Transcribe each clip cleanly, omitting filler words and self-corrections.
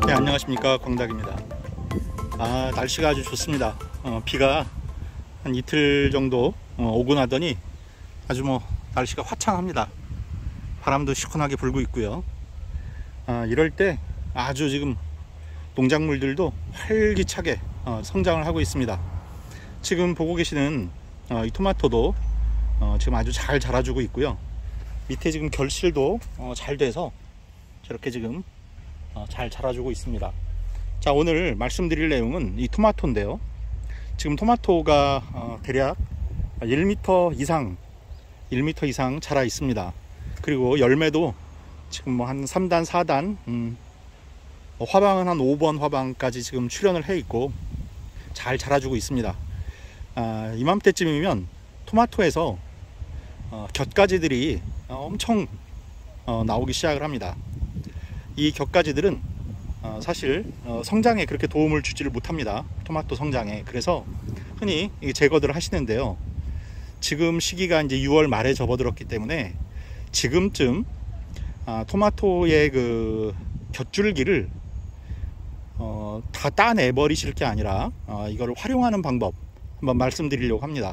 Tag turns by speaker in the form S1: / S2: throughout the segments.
S1: 네, 안녕하십니까, 광닭입니다. 날씨가 아주 좋습니다. 비가 한 이틀 정도 오고 나더니 아주 날씨가 화창합니다. 바람도 시원하게 불고 있고요. 이럴 때 아주 지금 농작물들도 활기차게 성장을 하고 있습니다. 지금 보고 계시는 이 토마토도 지금 아주 잘 자라주고 있고요. 밑에 지금 결실도 잘 돼서 저렇게 지금 잘 자라주고 있습니다. 자, 오늘 말씀드릴 내용은 이 토마토인데요. 지금 토마토가 대략 1m 이상 자라 있습니다. 그리고 열매도 지금 한 3단 4단 화방은 한 5번 화방까지 지금 출현을 해 있고 잘 자라주고 있습니다. 이맘때쯤이면 토마토에서 곁가지들이 엄청 나오기 시작을 합니다. 이 곁가지들은 사실 성장에 그렇게 도움을 주지를 못합니다. 토마토 성장에. 그래서 흔히 제거들을 하시는데요. 지금 시기가 이제 6월 말에 접어들었기 때문에 지금쯤 토마토의 그 곁줄기를 다 따내 버리실 게 아니라 이걸 활용하는 방법 한번 말씀드리려고 합니다.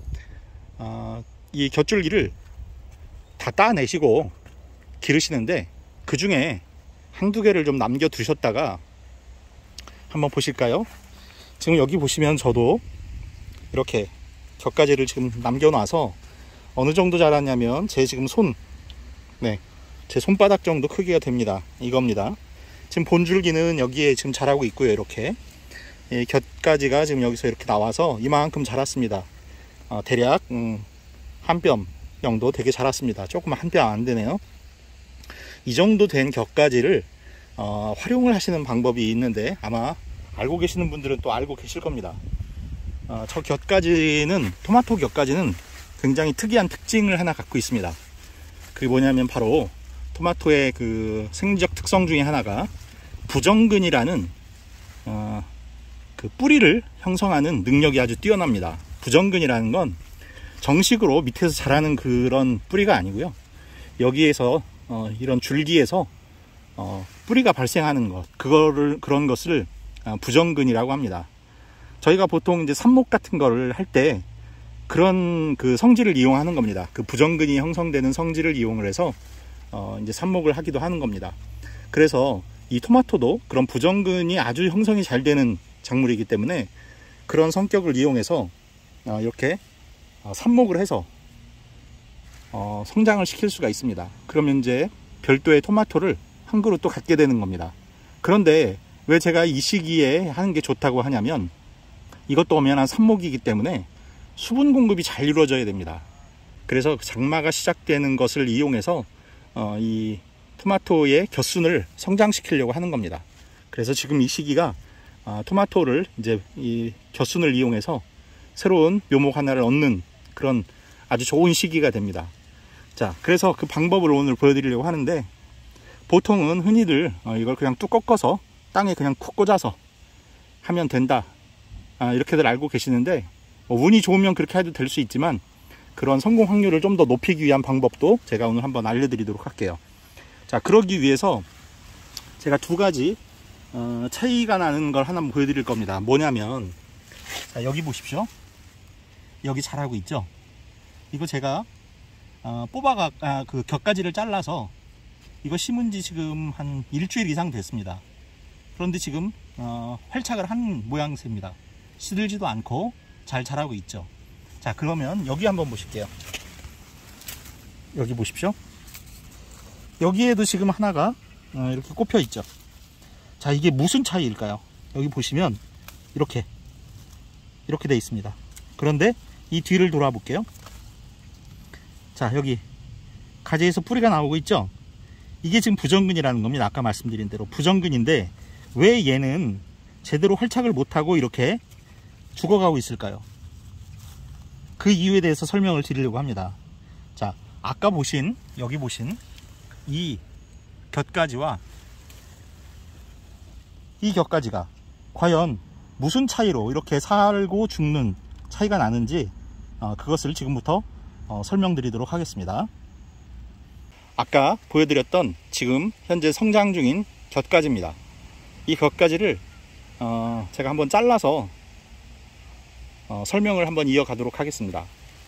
S1: 이 곁줄기를 다 따내시고 기르시는데 그 중에 한두 개를 좀 남겨 두셨다가 한번 보실까요? 지금 여기 보시면 저도 이렇게 곁가지를 지금 남겨 놔서 어느 정도 자랐냐면 제 지금 제 손바닥 정도 크기가 됩니다. 이겁니다. 지금 본줄기는 여기에 지금 자라고 있고요. 이렇게 곁가지가 지금 여기서 이렇게 나와서 이만큼 자랐습니다. 대략 한 뼘 정도 되게 자랐습니다. 조금 한 뼘 안 되네요. 이 정도 된 곁가지를 활용을 하시는 방법이 있는데 아마 알고 계시는 분들은 또 알고 계실 겁니다. 저 곁가지는, 토마토 곁가지는 굉장히 특이한 특징을 하나 갖고 있습니다. 그게 뭐냐면 바로 토마토의 그 생리적 특성 중에 하나가 부정근이라는 그 뿌리를 형성하는 능력이 아주 뛰어납니다. 부정근이라는 건 정식으로 밑에서 자라는 그런 뿌리가 아니고요. 여기에서 이런 줄기에서 뿌리가 발생하는 것, 그런 것을 부정근이라고 합니다. 저희가 보통 이제 삽목 같은 거를 할 때 그런 그 성질을 이용하는 겁니다. 그 부정근이 형성되는 성질을 이용을 해서 이제 삽목을 하기도 하는 겁니다. 그래서 이 토마토도 그런 부정근이 아주 형성이 잘 되는 작물이기 때문에 그런 성격을 이용해서 이렇게 삽목을 해서 성장을 시킬 수가 있습니다. 그러면 이제 별도의 토마토를 한 그루 또 갖게 되는 겁니다. 그런데 왜 제가 이 시기에 하는 게 좋다고 하냐면 이것도 엄연한 삽목이기 때문에 수분 공급이 잘 이루어져야 됩니다. 그래서 장마가 시작되는 것을 이용해서 이 토마토의 곁순을 성장시키려고 하는 겁니다. 그래서 지금 이 시기가 토마토를 이제 이 곁순을 이용해서 새로운 묘목 하나를 얻는 그런 아주 좋은 시기가 됩니다. 자, 그래서 그 방법을 오늘 보여드리려고 하는데 보통은 흔히들 이걸 그냥 뚝 꺾어서 땅에 그냥 쿡 꽂아서 하면 된다, 이렇게들 알고 계시는데 운이 좋으면 그렇게 해도 될 수 있지만 그런 성공 확률을 좀 더 높이기 위한 방법도 제가 오늘 한번 알려드리도록 할게요. 자, 그러기 위해서 제가 두 가지 차이가 나는 걸 하나 보여드릴 겁니다. 뭐냐면, 자, 여기 보십시오. 여기 자라고 있죠. 이거 제가 그 곁가지를 잘라서 이거 심은 지 지금 한 일주일 이상 됐습니다. 그런데 지금 활착을 한 모양새입니다. 시들지도 않고 잘 자라고 있죠. 자, 그러면 여기 한번 보실게요. 여기 보십시오. 여기에도 지금 하나가 이렇게 꼽혀 있죠. 자, 이게 무슨 차이일까요? 여기 보시면 이렇게 돼 있습니다. 그런데 이 뒤를 돌아볼게요. 자, 여기 가지에서 뿌리가 나오고 있죠. 이게 지금 부정근이라는 겁니다. 아까 말씀드린 대로 부정근인데 왜 얘는 제대로 활착을 못하고 이렇게 죽어가고 있을까요? 그 이유에 대해서 설명을 드리려고 합니다. 자, 아까 여기 보신 이 곁가지와 이 곁가지가 과연 무슨 차이로 이렇게 살고 죽는 차이가 나는지 그것을 지금부터 설명드리도록 하겠습니다. 아까 보여드렸던 지금 현재 성장 중인 곁가지입니다. 이 곁가지를 제가 한번 잘라서 설명을 한번 이어가도록 하겠습니다.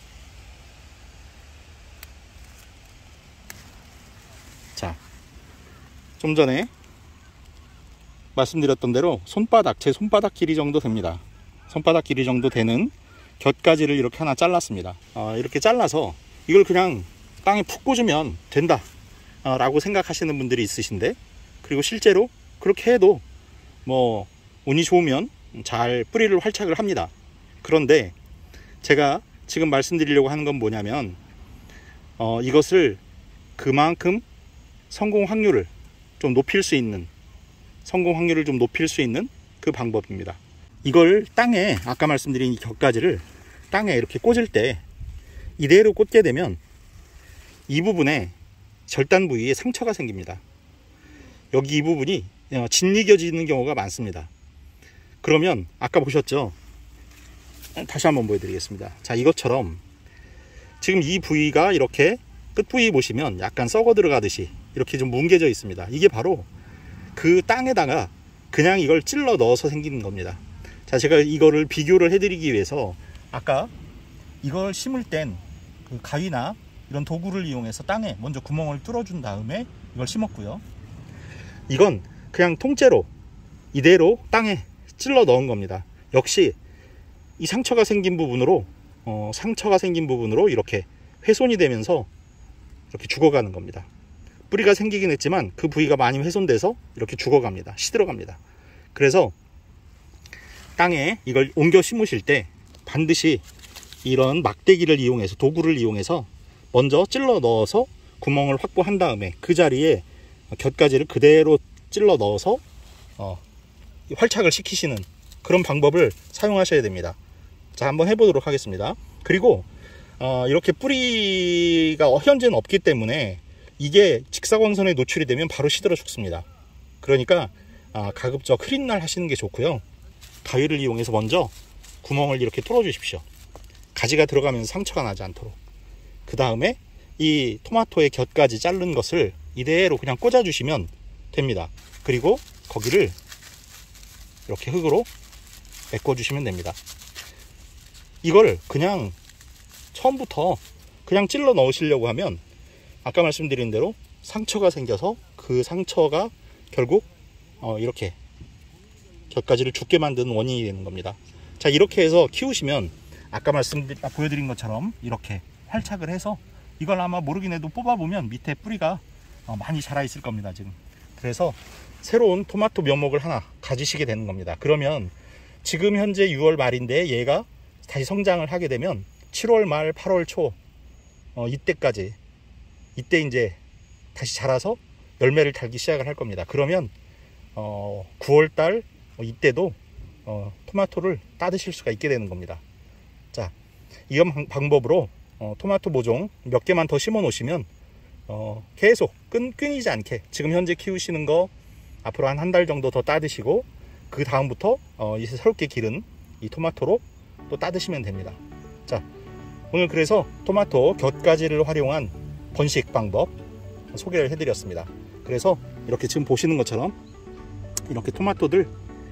S1: 자, 좀 전에 말씀드렸던 대로 제 손바닥 길이 정도 됩니다. 손바닥 길이 정도 되는 곁가지를 이렇게 하나 잘랐습니다. 이렇게 잘라서 이걸 그냥 땅에 푹 꽂으면 된다 라고 생각하시는 분들이 있으신데, 그리고 실제로 그렇게 해도 뭐 운이 좋으면 잘 뿌리를 활착을 합니다. 그런데 제가 지금 말씀드리려고 하는 건 뭐냐면 이것을 그만큼 성공 확률을 좀 높일 수 있는 그 방법입니다. 이걸 땅에, 아까 말씀드린 이 곁가지를 땅에 이렇게 꽂을 때 이대로 꽂게 되면 이 부분에 절단 부위에 상처가 생깁니다. 여기 이 부분이 짓이겨지는 경우가 많습니다. 그러면 아까 보셨죠? 다시 한번 보여드리겠습니다. 자, 이것처럼 지금 이 부위가 이렇게 끝 부위 보시면 약간 썩어 들어가듯이 이렇게 좀 뭉개져 있습니다. 이게 바로 그 땅에다가 그냥 이걸 찔러 넣어서 생기는 겁니다. 자, 제가 이거를 비교를 해드리기 위해서 아까 이걸 심을 땐 그 가위나 이런 도구를 이용해서 땅에 먼저 구멍을 뚫어준 다음에 이걸 심었고요. 이건 그냥 통째로 이대로 땅에 찔러 넣은 겁니다. 역시 이 상처가 생긴 부분으로 이렇게 훼손이 되면서 이렇게 죽어가는 겁니다. 뿌리가 생기긴 했지만 그 부위가 많이 훼손돼서 이렇게 죽어갑니다. 시들어갑니다. 그래서 땅에 이걸 옮겨 심으실 때 반드시 이런 막대기를 이용해서, 도구를 이용해서 먼저 찔러 넣어서 구멍을 확보한 다음에 그 자리에 곁가지를 그대로 찔러 넣어서 활착을 시키시는 그런 방법을 사용하셔야 됩니다. 자, 한번 해보도록 하겠습니다. 그리고 이렇게 뿌리가 현재는 없기 때문에 이게 직사광선에 노출이 되면 바로 시들어 죽습니다. 그러니까 가급적 흐린 날 하시는 게 좋고요. 가위를 이용해서 먼저 구멍을 이렇게 뚫어 주십시오. 가지가 들어가면서 상처가 나지 않도록. 그 다음에 이 토마토의 곁가지 자른 것을 이대로 그냥 꽂아 주시면 됩니다. 그리고 거기를 이렇게 흙으로 메꿔 주시면 됩니다. 이걸 그냥 처음부터 그냥 찔러 넣으시려고 하면 아까 말씀드린 대로 상처가 생겨서 그 상처가 결국 이렇게 곁가지를 죽게 만드는 원인이 되는 겁니다. 자, 이렇게 해서 키우시면 아까 보여드린 것처럼 이렇게 활착을 해서 이걸 아마 모르긴 해도 뽑아보면 밑에 뿌리가 많이 자라 있을 겁니다. 지금. 그래서 새로운 토마토 묘목을 하나 가지시게 되는 겁니다. 그러면 지금 현재 6월 말인데 얘가 다시 성장을 하게 되면 7월 말 8월 초 이때 이제 다시 자라서 열매를 달기 시작을 할 겁니다. 그러면 9월달 이때도 토마토를 따드실 수가 있게 되는 겁니다. 자, 이런 방법으로 토마토 모종 몇 개만 더 심어 놓으시면 계속 끊이지 않게 지금 현재 키우시는 거 앞으로 한 달 정도 더 따드시고 그 다음부터 이제 새롭게 기른 이 토마토로 또 따드시면 됩니다. 자, 오늘 그래서 토마토 곁가지를 활용한 번식 방법 소개를 해드렸습니다. 그래서 이렇게 지금 보시는 것처럼 이렇게 토마토들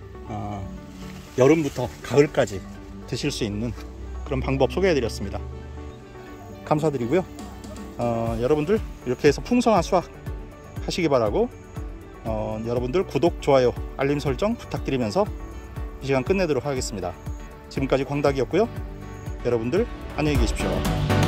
S1: 여름부터 가을까지 드실 수 있는 그런 방법 소개해드렸습니다. 감사드리고요. 여러분들 이렇게 해서 풍성한 수확 하시기 바라고 여러분들 구독, 좋아요, 알림 설정 부탁드리면서 이 시간 끝내도록 하겠습니다. 지금까지 광닭이었고요. 여러분들 안녕히 계십시오.